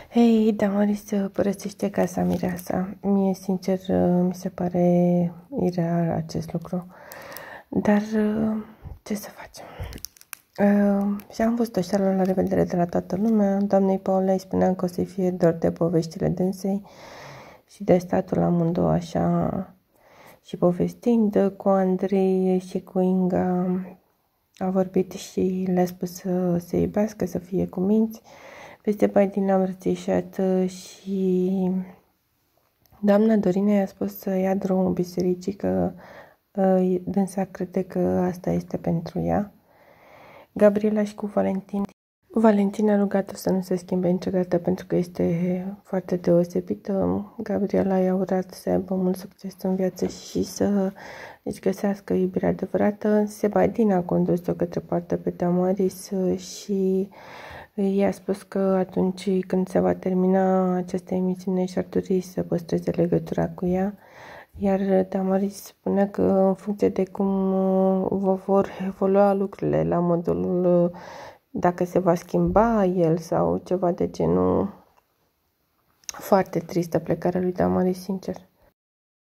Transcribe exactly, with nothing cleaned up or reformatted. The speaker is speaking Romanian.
Hei, Damaris părăsește casa mireasa. Mie, sincer, mi se pare ireal acest lucru. Dar ce să facem? Uh, și am văzut așa la revedere de la toată lumea. Doamnei Paula îi spuneam că o să fie doar de poveștile dânsei și de statul amândouă așa și povestind cu Andrei și cu Inga. A vorbit și le-a spus să se iubească, să fie cu minți. Peste Biden l-am îmbrățișat și doamna Dorina i-a spus să ia drumul bisericii, că dânsa crede că asta este pentru ea. Gabriela și cu Valentin. Valentina a rugat-o să nu se schimbe niciodată pentru că este foarte deosebită. Gabriela i-a urat să aibă mult succes în viață și să își găsească iubirea adevărată. Sebadina a condus-o către poartă pe Damaris și i-a spus că atunci când se va termina această emisiune și-ar dori să păstreze legătura cu ea. Iar Damaris spunea că în funcție de cum vă vor evolua lucrurile, la modul dacă se va schimba el sau ceva de genul, foarte tristă plecarea lui Damaris, sincer.